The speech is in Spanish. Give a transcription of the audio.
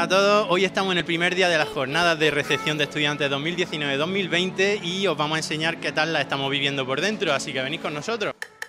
todos, hoy estamos en el primer día de las jornadas de recepción de estudiantes 2019-2020 y os vamos a enseñar qué tal la estamos viviendo por dentro, así que venid con nosotros.